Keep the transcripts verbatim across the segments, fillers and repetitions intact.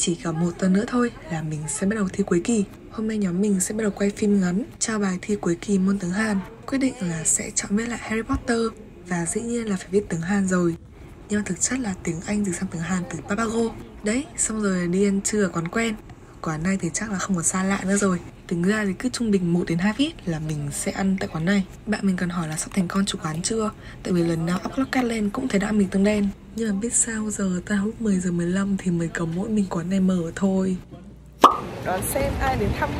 Chỉ còn một tuần nữa thôi là mình sẽ bắt đầu thi cuối kỳ. Hôm nay nhóm mình sẽ bắt đầu quay phim ngắn cho bài thi cuối kỳ môn tiếng Hàn. Quyết định là sẽ chọn viết lại Harry Potter. Và dĩ nhiên là phải viết tiếng Hàn rồi. Nhưng mà thực chất là tiếng Anh dịch sang tiếng Hàn từ Papago. Đấy, xong rồi đi ăn trưa ở quán quen. Quán này thì chắc là không còn xa lạ nữa rồi. Tính ra thì cứ trung bình một đến hai phút là mình sẽ ăn tại quán này. Bạn mình còn hỏi là sắp thành con chủ quán chưa. Tại vì lần nào upload cắt lên cũng thấy đã ăn mì tương đen. Nhưng mà biết sao giờ ta lúc mười giờ mười lăm thì mới có mỗi mình quán này mở thôi. Đón xem ai đến thăm.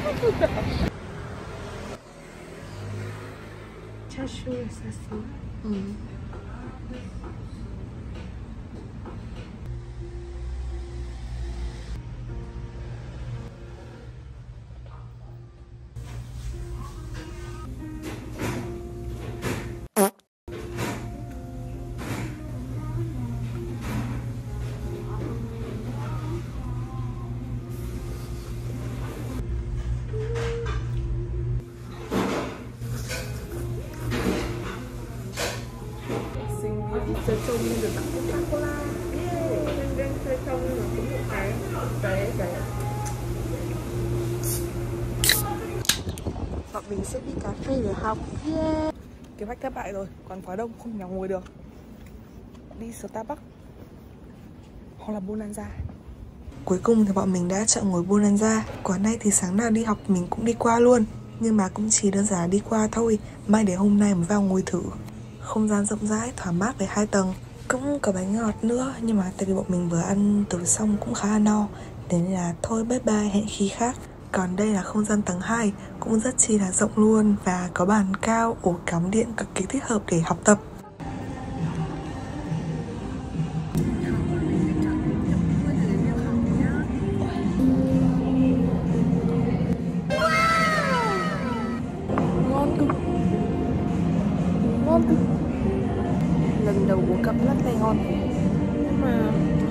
Chashu sasu. Ừ. Chơi trông nên được tặng Coca-Cola. Yeah. Đang đang chơi trông nhưng mà cũng được cái cái cái bọn mình sẽ đi cà phê để học. Yeah. Kế hoạch thất bại rồi, còn quá đông không nào ngồi được. Đi Starbucks hoặc là Bonanza. Cuối cùng thì bọn mình đã chọn ngồi Bonanza. Quán này thì sáng nào đi học mình cũng đi qua luôn. Nhưng mà cũng chỉ đơn giản đi qua thôi. Mai để hôm nay mới vào ngồi thử. Không gian rộng rãi, thoáng mát với hai tầng. Cũng có bánh ngọt nữa. Nhưng mà tại vì bọn mình vừa ăn từ xong cũng khá là no. Thế nên là thôi bye bye, hẹn khi khác. Còn đây là không gian tầng hai. Cũng rất chi là rộng luôn. Và có bàn cao, ổ cắm điện cực kỳ thích hợp để học tập. Ngon cực. Ngon cực. Lần đầu uống cặp latte ngon. Nhưng mà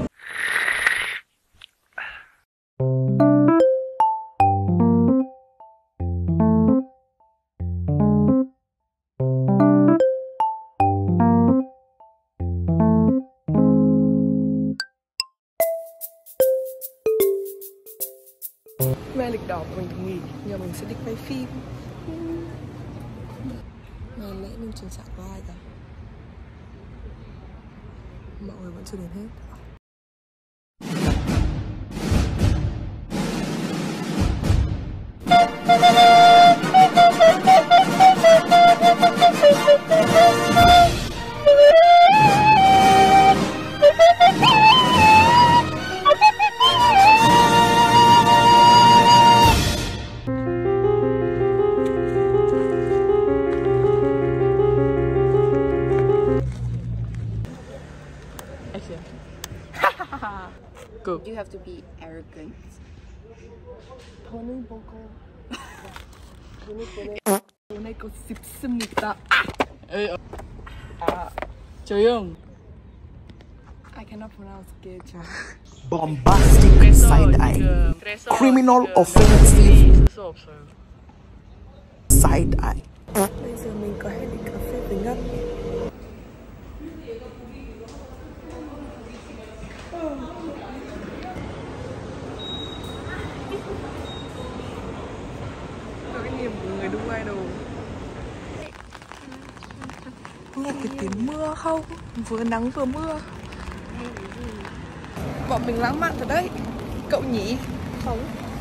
mai lịch đỏ của mình thì nghỉ, giờ mình sẽ đi quay phim. Ngày lễ mình chuyển trả qua ai cả. Mọi người vẫn chưa đến hết. Go. You have to be arrogant. 돈을 보고 돈을 보내고 싶습니다. 아, 조용. I cannot pronounce it. Bombastic side-eye, criminal offensive side-eye. Bây giờ mình có hẹn đi cà phê với Ngân. Cái niềm của người đu idol. Nghe cái tiếng mưa không? Vừa nắng vừa mưa. Bọn mình lãng mạn thật đấy. Cậu nhỉ? Không.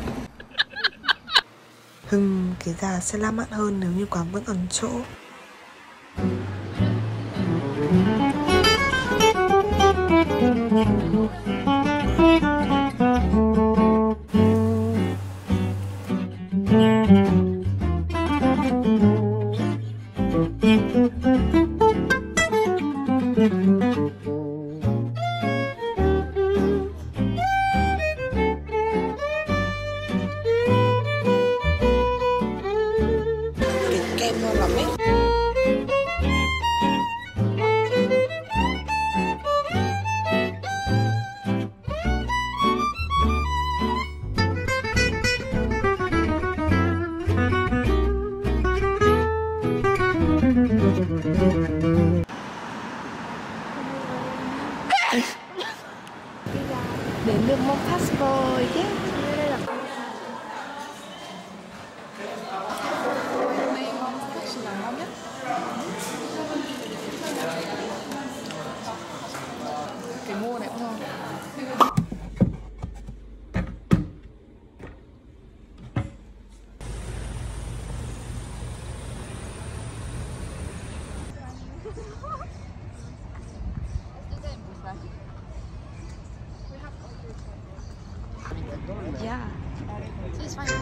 Hưng, cái già sẽ lãng mạn hơn nếu như quán vẫn còn chỗ. Kem ngon lắm ấy. Đến được Mont Passport rồi chứ. Đây là là ngon nhất. Cái ngô này cũng ngon. Yeah. So it's fine.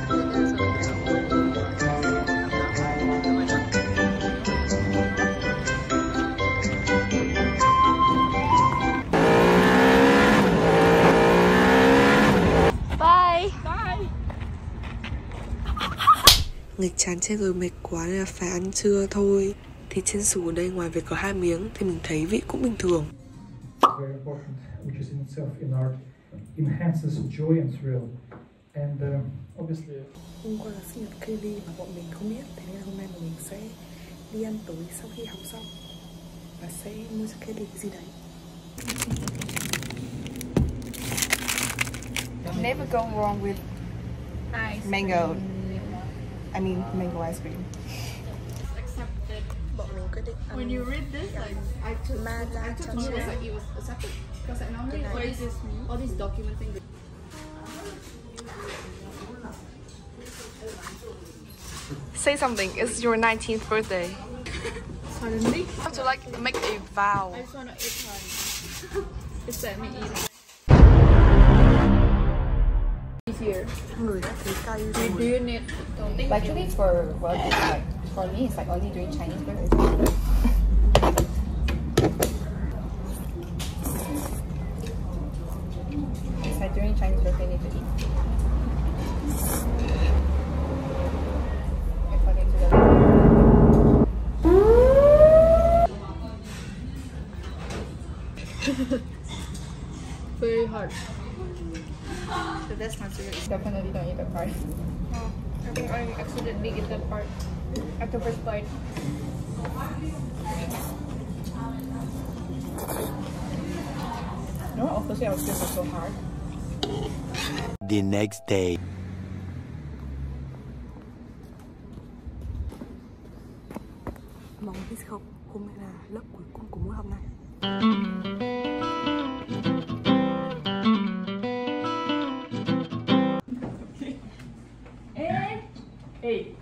Bye. Bye. Nghịch chán chết rồi, mệt quá nên là phải ăn trưa thôi. Thì trên xù ở đây ngoài việc có hai miếng thì mình thấy vị cũng bình thường. Very important, which is in itself in art, enhances joy and thrill, and uh, obviously. Hôm qua là sinh nhật Kaylee mà bọn mình không biết, thế nên là hôm nay bọn mình sẽ đi ăn tối sau khi học xong và sẽ mua cho Kaylee cái gì đấy. Never go wrong with Ice mango. I mean mango ice cream. accepted. Bọn mình quyết định ăn. When you read this, like I took, Matcha I took note that it was accepted because like normally all this, all this documenting. Say something. It's your nineteenth birthday. Suddenly, You have to like make a vow. I just wanna eat one. Just let me eat. Here. Người đã thấy cay Do rồi. you need? Don't think. Actually, for well, it's like for me, it's like only during Chinese birthday. It's like during Chinese birthday, need to eat. According to the Very hard. so that's considered. Definitely don't eat the part. Oh, I think I accidentally eat that part at the first bite. No, obviously, I was just so hard. The next day. Mong biết không, hôm nay là lớp cuối cùng của môn học này. Hey.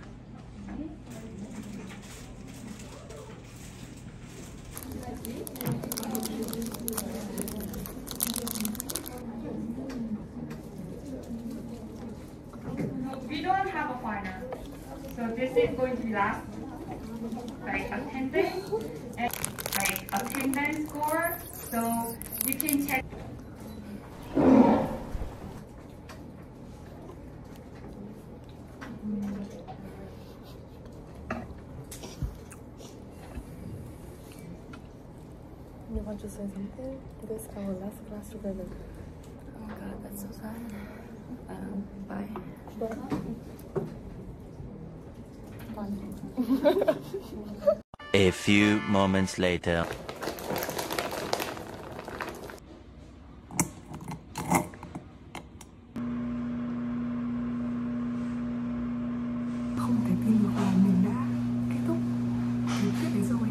We don't have a final, so this is going to be last, like attendance and like attendance score. So you can check. You want to say something? This is our last class together. Oh God, that's so sad. Um, bye. A few moments later. Không thể tin được là mình đã kết thúc cái tiết đấy rồi.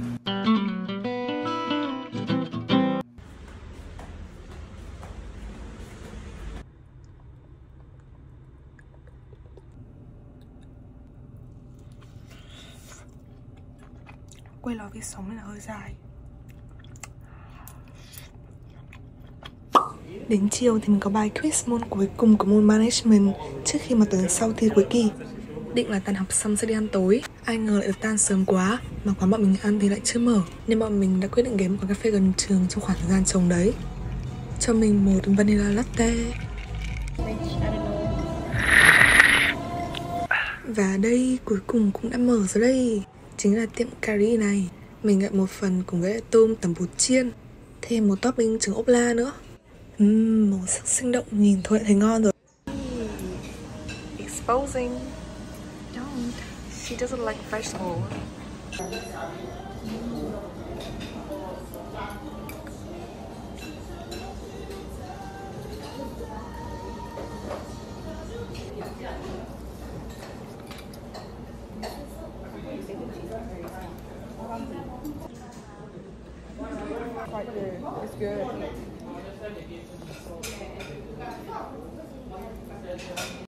Quay lò vì sống nên là hơi dài. Đến chiều thì mình có bài quiz môn cuối cùng của môn management trước khi mà tuần sau thi cuối kỳ. Định là tan học xong sẽ đi ăn tối, ai ngờ lại được tan sớm quá, mà quán bọn mình ăn thì lại chưa mở, nên bọn mình đã quyết định ghé một quán cà phê gần trường trong khoảng thời gian trống đấy. Cho mình một vanilla latte. Và đây cuối cùng cũng đã mở rồi đây, chính là tiệm curry này. Mình gọi một phần cùng với tôm tẩm bột chiên, thêm một topping trứng ốp la nữa. Uhm, màu sắc sinh động, nhìn thôi đã thấy ngon rồi. Exposing. Don't. She doesn't like vegetable. Quite good. It's good.